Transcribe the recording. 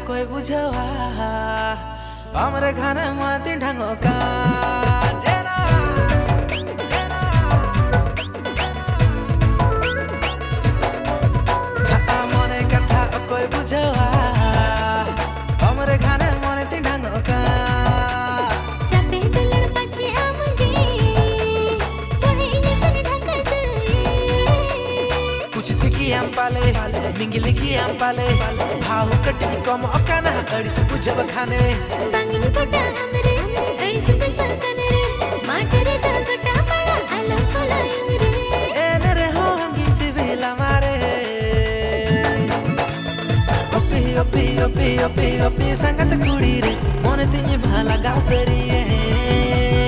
कोई बुझवा हमरे खाने माती ढंगो का मने कथा कोई बुझवा हमरे खाने माती ढंगो का चापे दुलड़ पाछे आमगे तोड़े इने सन ढका तड़े कुछ दिखी हम पाले मिंगली की हम पाले भाव कटी कम अकाना अड़ी से बुझव खाने बांगिनी पोटा हमरे अड़ी से बचा कने रे माटरे दगटा पड़ा आलो कोलाई रे एने रे हो हंगी से बेला मारे ओपी ओपी ओपी ओपी ओपी संगत कुड़ी रे मोने तिनी भाला गाव सरी